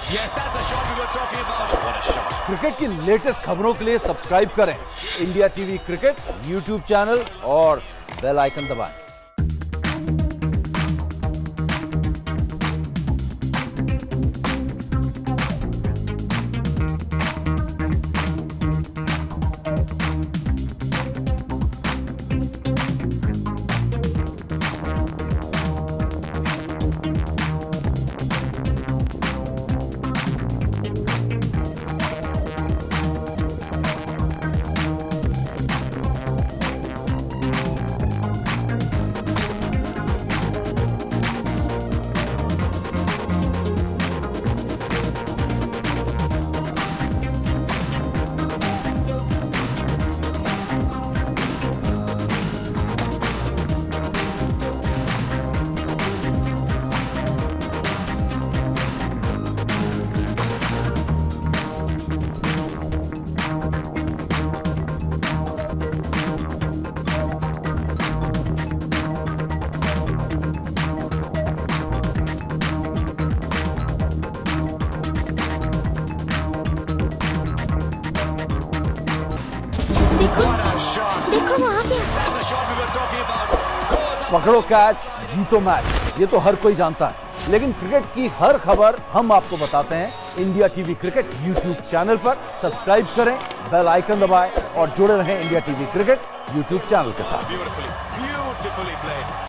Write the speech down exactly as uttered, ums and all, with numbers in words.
Yes, that's a shot we were talking about. Oh, what a shot. Cricket की latest खबरों के लिए subscribe करें India TV cricket YouTube channel और bell icon दबाएं। देखो देखो वो आ गया। पकड़ो कैच जीतो मैच, ये तो हर कोई जानता है, लेकिन क्रिकेट की हर खबर हम आपको बताते हैं India TV cricket YouTube channel पर। सब्सक्राइब करें, बेल आइकन दबाएं और जुड़े रहें India TV cricket YouTube channel के साथ।